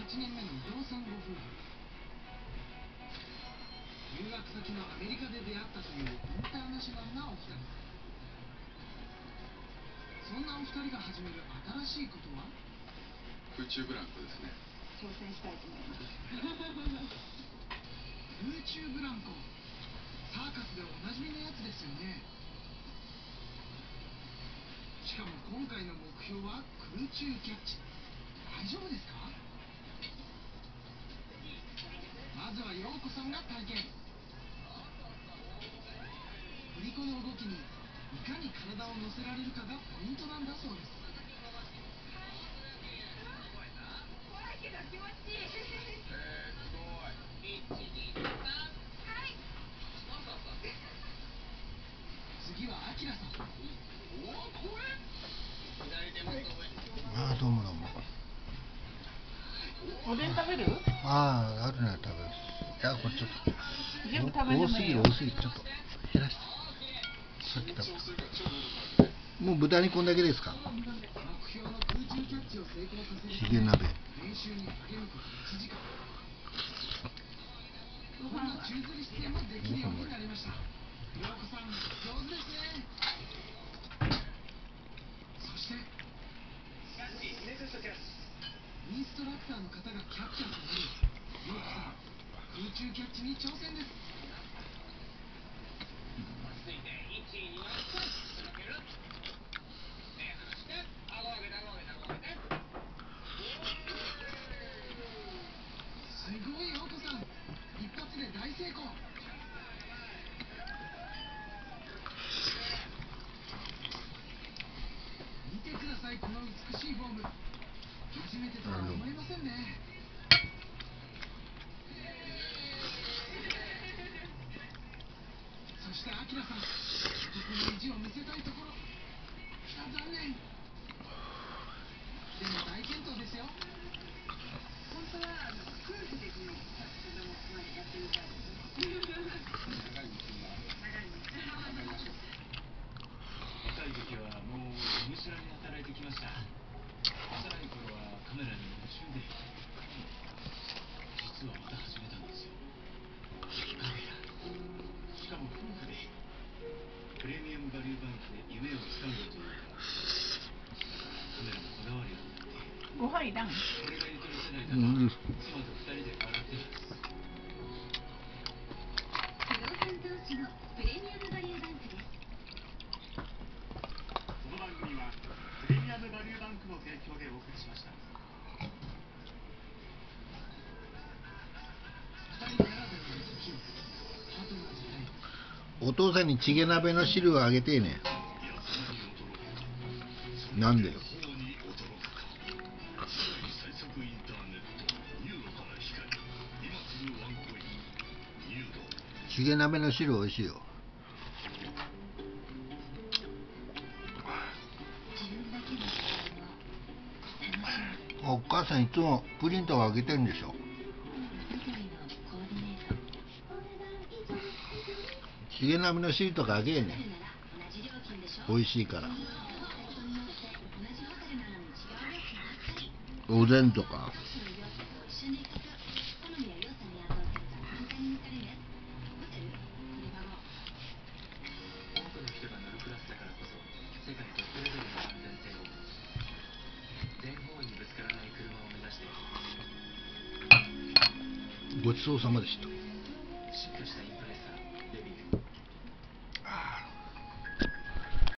8年目の伊藤さんご夫婦。留学先のアメリカで出会ったというインターナショナルなお二人。そんなお二人が始める新しいことは空中ブランコですね。 挑戦したいと思います。 空中ブランコ、サーカスでおなじみのやつですよね。しかも今回の目標は空中キャッチ。大丈夫ですか？まずは陽子さんが体験。振り子の動きにいかに体を乗せられるかがポイントなんだそうです。 怖いけど気持ちいい。 すごい。1、2、3。 はい。 次はあきらさん。 おお、これ左手もっと上。 ああ、どうもどうも。 おでん食べる？ ああ、あるなら食べる。いや、これちょっと全部食べてもいいよ。 多すぎる、ちょっと減らして。さっき食べた。もう豚肉こんだけですか？ 目標の空中キャッチを成功させるチゲ鍋。 練習に励むこと1時間。こんな宙吊り姿勢もできるようになりました。陽子さん、上手ですね。そしてインストラクターの方がキャッチャーとなり、陽子さん、空中キャッチに挑戦です。すごい陽子さん、一発で大成功。見てください、この美しいフォーム。初めてとは思えませんね。そしてあきらさん、男の意地を見せたいところ。残念。でも大健闘ですよ。 本当は夫婦でこの子供までやってみたいですね。 長い道が。 若い時はもうがむしゃらに働いてきました。幼い頃はカメラに夢中で、実はまた始めたんですよ。カメラ。しかも夫婦で。プレミアムバリューバンクで夢をつかんだというか、カメラもこだわるようになって、 ご飯いらん。 これがゆとり世代だと妻と2人で笑ってるんです。 不動産投資のプレミアムバリューバンクです。 この番組はプレミアムバリューバンクの提供でお送りしました。 2人ならではの時、パートナーズタイム。 お父さんにチゲ鍋の汁をあげてえね。なんでよ。チゲ鍋の汁美味しいよ。お母さんいつもプリンとかあげてるんでしょ。チゲ鍋の汁とかあげえね。美味しいから。おでんとか。 多くの人が乗るクラスだからこそ、世界トップレベルの安全性を、全方位にぶつからない車を目指して、 ごちそうさまでした。 進化した